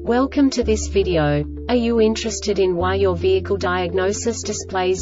Welcome to this video. Are you interested in why your vehicle diagnosis displays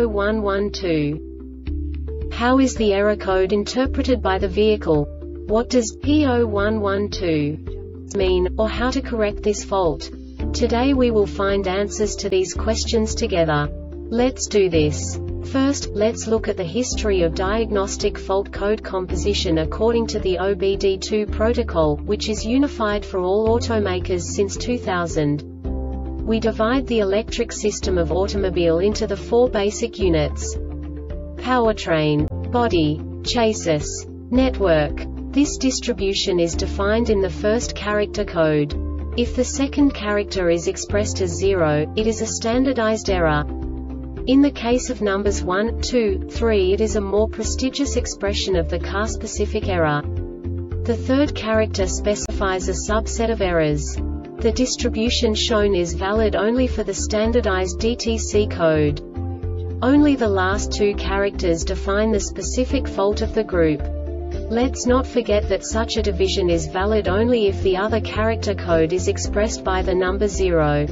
P0112? How is the error code interpreted by the vehicle? What does P0112 mean, or how to correct this fault? Today we will find answers to these questions together. Let's do this. First, let's look at the history of diagnostic fault code composition according to the OBD2 protocol, which is unified for all automakers since 2000. We divide the electric system of automobile into the four basic units: powertrain, body, chassis, network. This distribution is defined in the first character code. If the second character is expressed as 0, it is a standardized error. In the case of numbers 1, 2, 3, it is a more prestigious expression of the car-specific error. The third character specifies a subset of errors. The distribution shown is valid only for the standardized DTC code. Only the last two characters define the specific fault of the group. Let's not forget that such a division is valid only if the other character code is expressed by the number 0.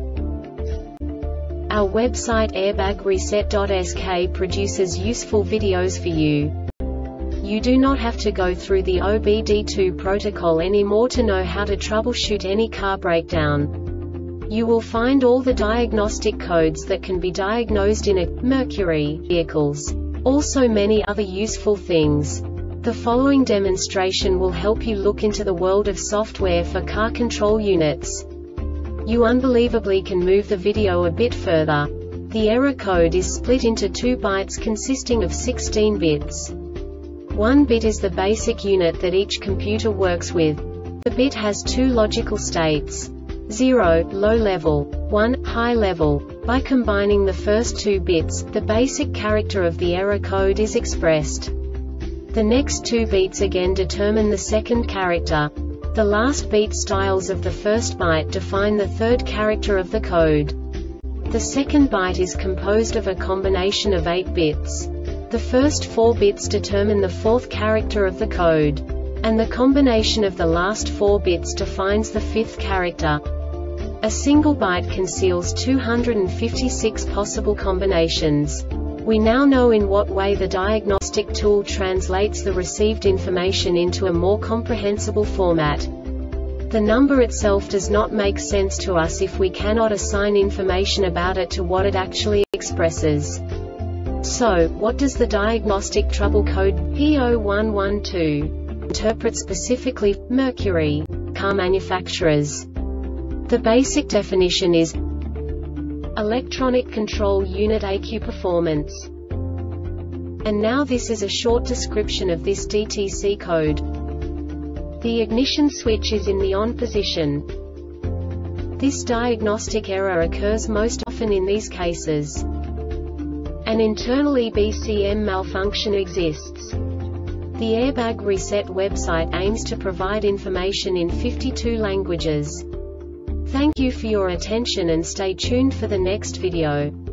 Our website airbagreset.sk produces useful videos for you. You do not have to go through the OBD2 protocol anymore to know how to troubleshoot any car breakdown. You will find all the diagnostic codes that can be diagnosed in a Mercury vehicles. Also many other useful things. The following demonstration will help you look into the world of software for car control units. You unbelievably can move the video a bit further. The error code is split into 2 bytes consisting of 16 bits. 1 bit is the basic unit that each computer works with. The bit has 2 logical states: 0, low level, 1, high level. By combining the first 2 bits, the basic character of the error code is expressed. The next 2 beats again determine the second character. The last beat styles of the first byte define the third character of the code. The second byte is composed of a combination of 8 bits. The first 4 bits determine the fourth character of the code. And the combination of the last 4 bits defines the fifth character. A single byte conceals 256 possible combinations. We now know in what way the diagnostic tool translates the received information into a more comprehensible format. The number itself does not make sense to us if we cannot assign information about it to what it actually expresses. So, what does the diagnostic trouble code P0112 interpret specifically for Mercury car manufacturers? The basic definition is Electronic Control Unit ECU Performance. And now this is a short description of this DTC code. The ignition switch is in the on position. This diagnostic error occurs most often in these cases. An internal EBCM malfunction exists. The Airbag Reset website aims to provide information in 52 languages. Thank you for your attention and stay tuned for the next video.